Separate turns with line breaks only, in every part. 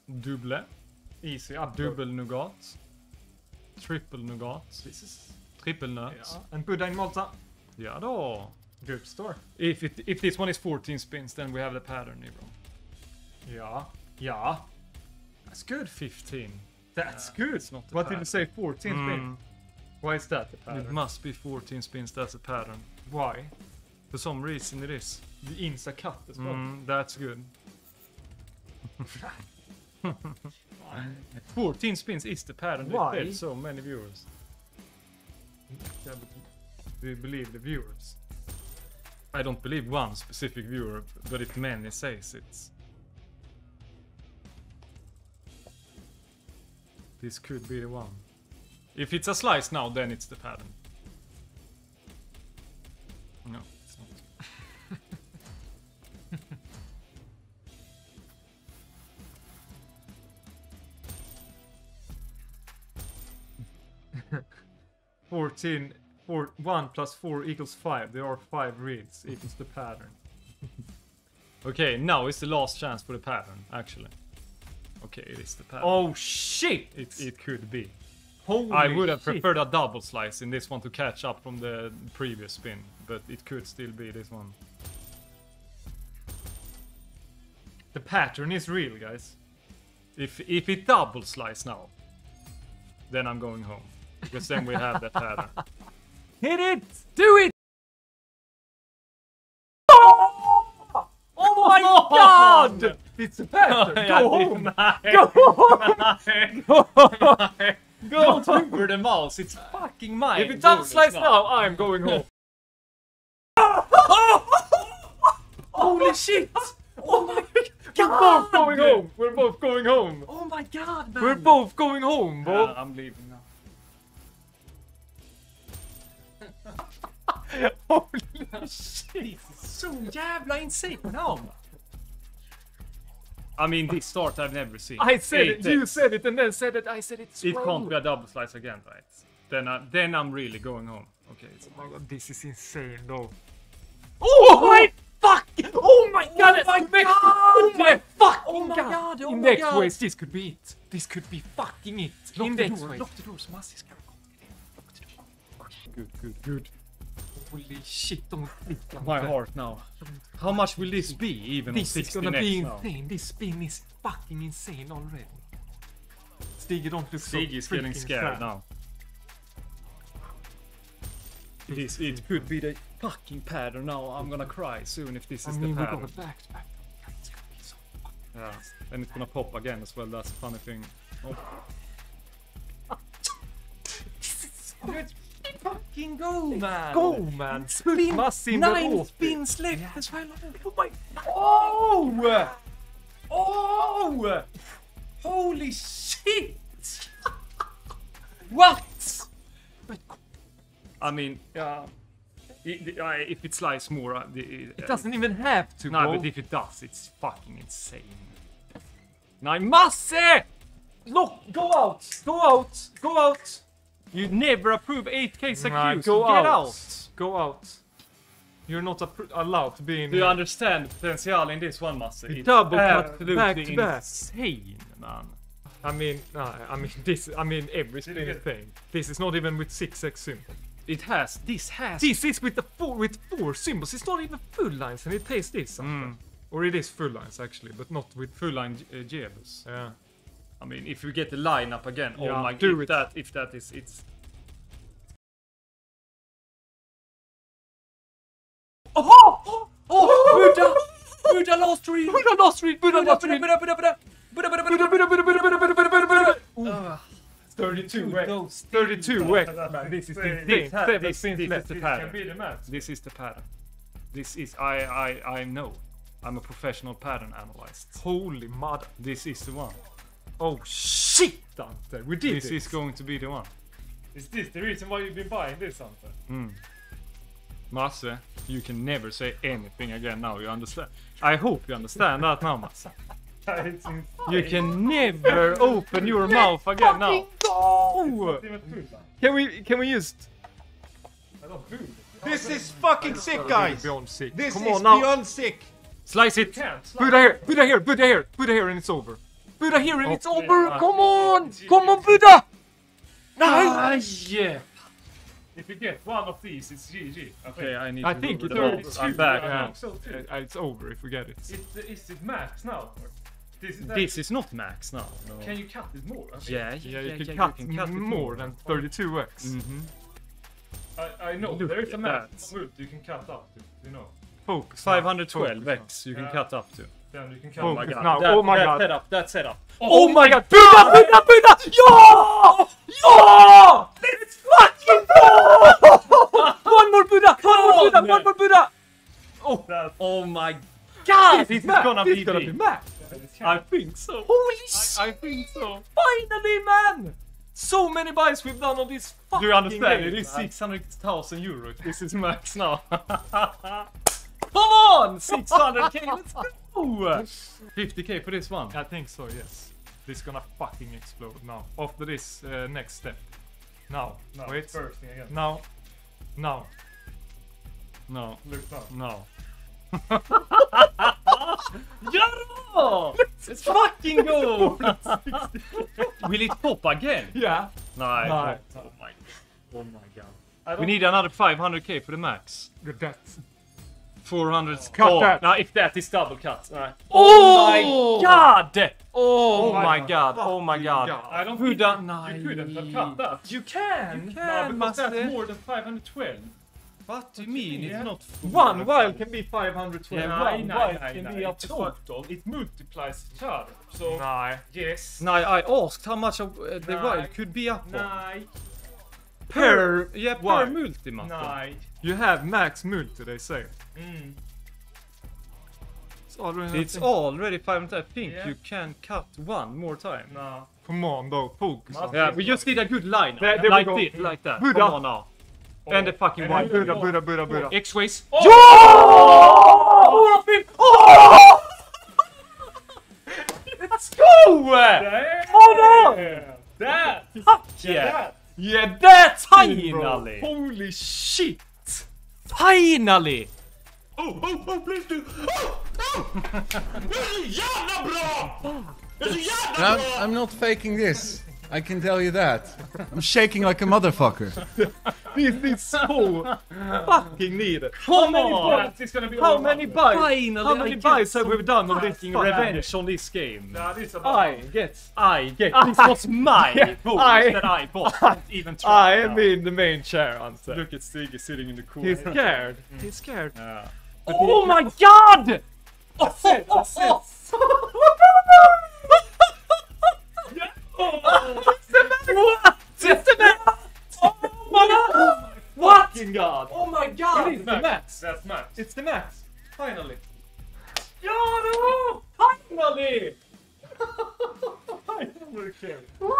Double. Easy. Double nougat. Triple nougat.
This is...
Triple nut.
Ja. En Buddha in Malta.
Ja då.
Good store.
If this one is 14 spins, then we have the pattern, bro.
Ja. Ja.
That's good. 15.
That's good.
It's not the
What
pattern.
did you say? 14 spin? Why is that the
It
pattern?
must be 14 spins. That's a pattern.
Why?
For some reason it is.
The Insta cut as well.
That's good. 14 spins is the pattern.
Why?
There's so many viewers.
Yeah, but
Do you believe the viewers? I don't believe one specific viewer, but if many says it's... This could be the one. If it's a slice now, then it's the pattern. No, it's not.
14, 1 plus 4 equals 5. There are 5 reads equals the pattern.
Okay, now is the last chance for the pattern, actually. Okay, it is the pattern.
Oh shit!
It could be.
Holy
I would have
shit.
preferred a double slice in this one to catch up from the previous spin, but it could still be this one.
The pattern is real, guys.
If it double slice now, then I'm going home. Because then we have that pattern.
Hit it!
Do it!
Oh my god! It's a pattern! Go home! Go home! Go home!
Don't hover the mouse, it's fucking mine.
If it double slice now, I'm going home.
Holy shit!
Oh my god! We're both going home! We're both going home!
Oh my god, man!
We're both going home, bro!
Yeah, I'm leaving now.
Holy shit!
Så jävla insane now. I mean, this start I've never seen.
I said it, you said it, and then said it, I said it.
It can't be a double slice again, right? Then I'm really going home. Okay, it's
Oh my god, this is insane though.
oh my fuck!
Oh my god!
Oh my god!
Oh my fucking
Oh my god! Oh
In
my
the
god!
X-ways, this could be it. This could be fucking it. In the X-ways.
Lock the doors, Massis. Lock the door. Okay, good.
Holy shit, don't click on
My
that.
heart now. How much will this be even
This
on
is
16
gonna be
now?
insane. This spin is fucking insane already. Stig, don't look so
Sig is getting
freaking
scared
sad.
now. It could be the fucking pattern now. I'm gonna cry soon if this
I
is
mean,
the
we're
pattern.
going back to back. It's gonna be so
Yeah, and it's gonna pop again as well. That's a funny thing. Oh. Fucking go, man!
Go, man!
Spin
Massin
9 spins left as well. Oh my!
Oh!
Oh! Holy shit! What? I mean, if it slices more,
It doesn't even have to
No,
go.
but if it does, it's fucking insane. Nej, Masse!
Look! Go out! Go out! Go out!
You never approve 8K's
Nah,
accused.
go
Get
out.
out!
Go out. You're not allowed to be in
Do you
here.
understand the potential in this one, Masse?
The
It's
double cut
absolutely
back to back.
insane, man.
I mean every spin thing. This is not even with 6x symbol.
This has.
This is with four symbols. It's not even full lines, and it tastes this. Or it is full lines actually, but not with
Full line Jebus.
Yeah.
I mean, if we get the line up again,
Yeah,
oh my
do
god,
it.
if that is, it's.
Oh!
Buddha! Buddha last read!
Buddha last read! Buddha last read!
Buddha!
Buddha! 32
Dude,
wax.
those
32 wax. Man, this is insane. 7 spins left.
the
This
pattern.
can be the match.
This is the pattern. This is I know. I'm a professional pattern analyst.
Holy mother.
This is the one.
Oh shit, Dante. We did
This
it.
is going to be the one.
Is this the reason why you've been buying this, Dante?
Masse, you can never say anything again now, you understand? I hope you understand that now, Masse.
It's insane.
You can never open your mouth again now.
Go! Can we just...
This is fucking sick, guys.
Beyond sick.
This
Come
is
on now.
beyond sick.
Slice it!
Buddha here! Buddha here! Buddha here! Buddha here and it's over. Buddha here and it's over!
yeah.
Come on! Come on, Buddha!
Nice! Yeah. If you get one of these, it's GG. Okay, I need
I
to
think
move
it's
it
over.
over. I'm back
Yeah.
now.
So too.
It's over if we get it.
Is it max now? Or
This is not max now. No.
Can you cut it more?
Yeah,
Yeah, you can
you
cut
can cut it
more than 32x.
Mm-hmm.
I know.
Look
There is a
at
max
that.
route you can cut up to. You know.
Focus.
512x you can
Yeah.
cut up to.
Then you can cut.
Oh
like
my
that.
God.
That,
Oh my
that
God.
Setup, that setup.
Oh my God! Buddha! Buddha! Buddha! Ja! Ja! Let's fucking go! One more Buddha! One more Buddha! One more Buddha! Oh,
Oh my god! This is
Max.
gonna
This
be
is gonna
big.
be Max.
I think so.
Holy
I think so.
Finally, man! So many buys we've done on this fucking
Do you understand?
game,
It is
man.
600,000 euros. This is max now. Come on! 600k, let's go! 50k for this one.
I think so, yes. This is gonna fucking explode now. After this next step. Now.
No,
Wait.
first thing again.
Now. Now.
No.
Look now.
No. Ja! Let's fucking go! Will it pop again?
Yeah.
No.
Nej.
Oh my god. We need another 500k for the max.
Good that.
400.
Cut that.
No, if that is double cut.
Oh
my god!
Oh
my God, oh my God.
I don't
Buddha,
think you couldn't have cut that.
You can.
You
No,
can,
because that's
Master.
more than 512.
What do you mean?
Yeah.
It's not
One wild can be 512.
Yeah,
One wild can be
In
up to
total, it multiplies each other. So,
Nej.
yes.
No, I asked how much of the
No.
wild could be up on.
Nej.
Per, yeah, per
wild.
multimatta.
Nej.
You have max multi, they say.
Mm.
It's already
It's already 500. I think
Yeah.
you can cut one more time.
No.
Come on, though. Focus.
Must-
Yeah, we just did a good line.
There we
like
go.
this, like that.
Buddha.
Come on now. And the fucking
And
wild.
then-
Buddha, Buddha, Buddha, Buddha.
X-ways.
Oh! Oh! Let's go! Hold on!
That!
Yeah.
Yeah, that's
Finally.
Holy shit!
Finally!
Please do! Det är så jävla bra! Det är så jävla
And I'm not faking this. I can tell you that. I'm shaking like a motherfucker.
This is so fucking needed.
Come on!
It's gonna be
How
all
many
about-
buys?
Finally,
How many buys have we done on this
Fucking
fucking
revenge on this game.
Yeah, this is about-
I get this was my bonus that I bought. Don't even try.
I am in the main chair, Ante.
Look at Stiggy sitting in the corner.
He's scared. He's scared.
Yeah.
Oh my god!
That's it.
What? It's the max! Oh my god! What?
Fucking god.
Oh my god!
It is the max. That's max.
It's the max. Finally.
Ja,
Finally!
I never care.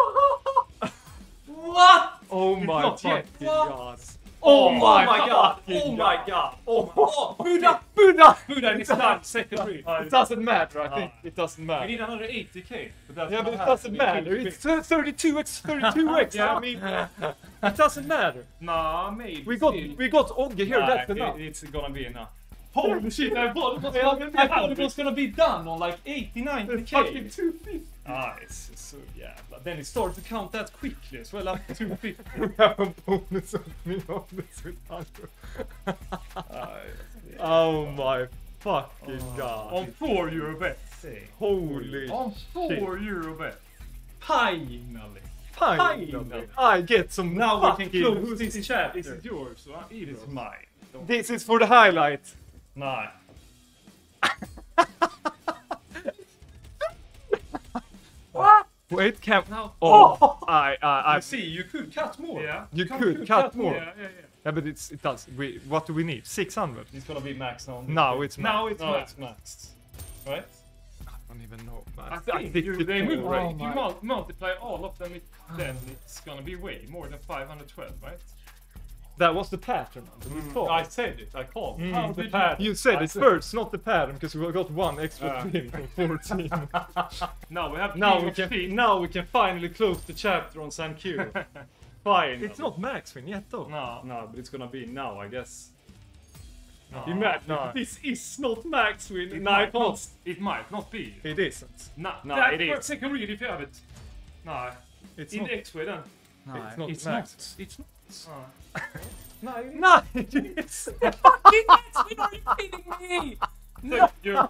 What? Oh my
not yet.
fucking god.
Oh
my
my
god.
god.
Oh my god. Oh, Buddha! Buddha!
Buddha is done second read.
It doesn't matter, I think. It doesn't
We
matter.
need another 80k. But that's
Yeah,
not
but it
happening.
doesn't matter. It's 32x, 32x.
Yeah.
I mean, it doesn't matter.
Nah, maybe.
We got Ogge here.
Nah,
That's enough.
It's gonna be enough.
Holy shit, I thought it was
I thought it was gonna be done on like 80,
Fucking
90k.
250.
Ah, it's so yeah. But then it started to count that quickly as well, up to 250.
We have a bonus opening on this with Andrew. Oh my fucking god.
On 4 euro bet.
Holy
On 4 euro bet.
Finally.
finally. I get some
Now we can
fucking-
close this chapter.
Is it yours? Or
It is mine. Don't-
This is for the highlight.
Nej.
Wait, can
No.
Oh, I
You see, you could cut more.
Yeah.
You could cut more.
Yeah.
Yeah, but it does. What do we need? 600.
It's gonna be max now.
No, it's max.
Now it's
No,
max.
it's maxed. Right?
I don't even know. Man.
I think
it
they
more,
will,
right?
if you multiply all of them, then it's gonna be way more than 512, right?
That was the pattern. We thought.
I said it. I called.
Mm.
How
The
did
pattern. You said
I
it first, not the pattern, because we got one extra pin from 14.
Now we have
Now
king
we
of
can
spades.
now we can finally close the chapter on San Q. Fine.
It's not max win yet though.
No.
No, but it's gonna be now, I guess. Imagine,
No.
this is not max win.
It
No,
might
it can't.
not. It might not be.
It isn't.
No,
That
it is.
first second read if you have it. No,
It's
in
not.
X-way then.
No,
It's not
it's
max.
not. It's not.
No,
No, it's fucking X-Wing, are you kidding me?
no. You're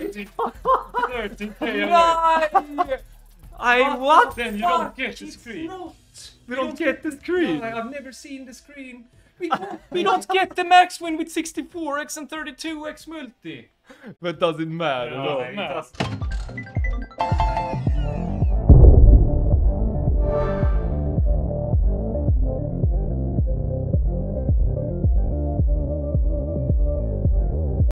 13k away.
No! What?
Then you
Fuck?
don't get the screen.
We don't get the screen.
I've never seen the screen.
We don't get the max win with 64x and 32x multi. But doesn't matter.
No,
no.
it doesn't.